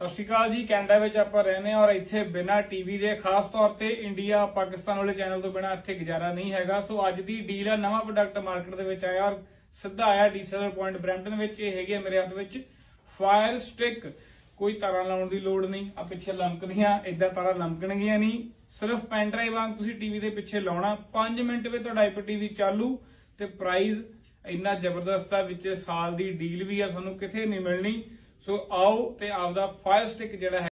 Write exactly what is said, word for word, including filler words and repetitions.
सत श्री अकाल जी। कैनेडा विच आपां रहने और इत्थे बिना टीवी दे खास तौर ते इंडिया पाकिस्तान वाले चैनल तो बिना इत्थे गुजारा नहीं हैगा। सो अज दी डील है, नवा प्रोडक्ट मार्केट दे विच आया और सीधा आया डी सेलर पॉइंट ब्रैम्पटन विच। इह हैगी मेरे हत्थ विच फायर स्टिक। कोई तारां लाउण दी लोड़ नहीं, आ पिछे लमकदियां इदां तारां लमकणगियां नहीं। सिर्फ पेन ड्राइव वांग तुसीं टीवी दे पिछे लाउणा, पांच मिनट विच तुहाडा आई पी टीवी चालू ते प्राइस इन्ना जबरदस्त है। विच साल दी डील भी है, तुहानूं किथे नहीं मिलनी। सो आओ ते आपदा फायर स्टिक जिहड़ा